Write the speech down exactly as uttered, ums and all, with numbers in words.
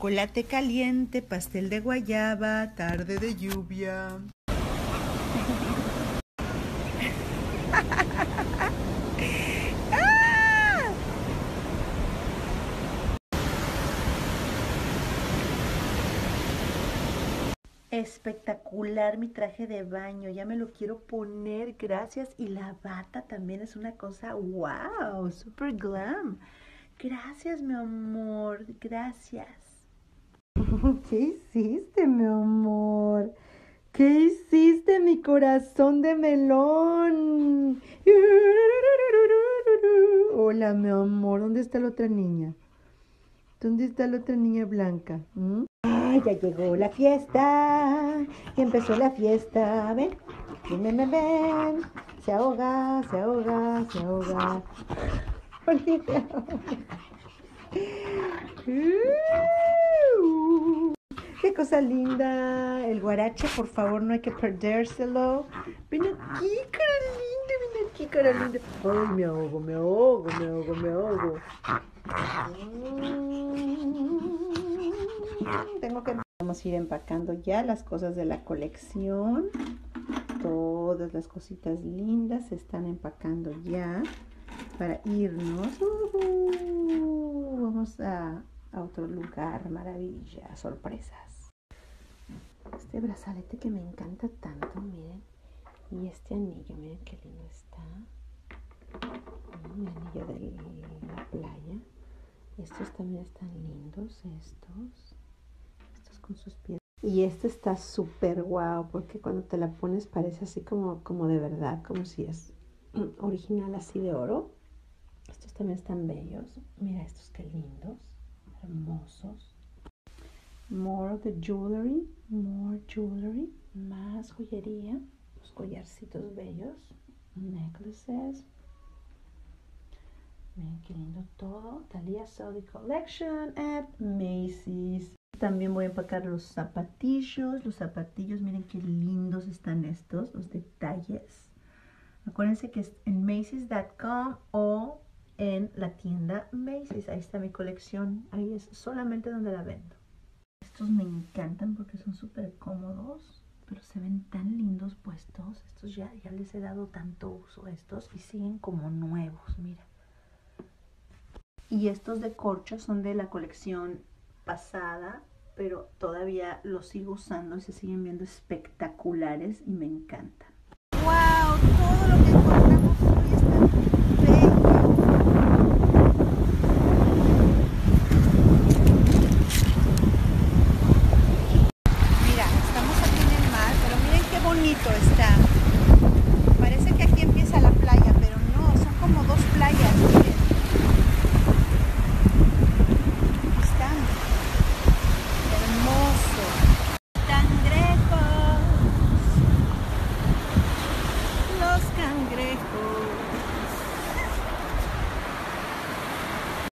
chocolate caliente, pastel de guayaba, tarde de lluvia. Espectacular mi traje de baño, ya me lo quiero poner, gracias. Y la bata también es una cosa, wow, super glam. Gracias, mi amor, gracias. ¿Qué hiciste, mi amor? ¿Qué hiciste, mi corazón de melón? Hola, mi amor, ¿dónde está la otra niña? ¿Dónde está la otra niña blanca? ¿Mm? ¡Ay, ya llegó la fiesta! Y empezó la fiesta. Ven, ven, ven, ven, ven. Se ahoga, se ahoga, se ahoga. ¡Qué cosa linda! El guarache, por favor, no hay que perdérselo. Ven aquí, cara linda, ven aquí, cara linda. Ay, me ahogo, me ahogo, me ahogo, me ahogo. Tengo que... Vamos a ir empacando ya las cosas de la colección. Todas las cositas lindas se están empacando ya para irnos. Uh-huh. Vamos a, a otro lugar, maravilla, sorpresas. Este brazalete que me encanta tanto, miren. Y este anillo, miren qué lindo está. Mi anillo de la playa. Estos también están lindos, estos. Estos con sus pies. Y este está súper guau, porque cuando te la pones parece así como, como de verdad, como si es original así de oro. Estos también están bellos. Mira estos qué lindos, hermosos. More of the jewelry, more jewelry, más joyería, los collarcitos bellos, necklaces. Miren qué lindo todo. Thalia Sodi Collection at Macy's. También voy a empacar los zapatillos. Los zapatillos, miren qué lindos están estos, los detalles. Acuérdense que es en Macy's punto com o en la tienda Macy's. Ahí está mi colección. Ahí es solamente donde la vendo. Estos me encantan porque son súper cómodos, pero se ven tan lindos puestos. Estos ya, ya les he dado tanto uso a estos y siguen como nuevos, mira. Y estos de corcho son de la colección pasada, pero todavía los sigo usando y se siguen viendo espectaculares y me encantan. ¡Wow! Todo lo que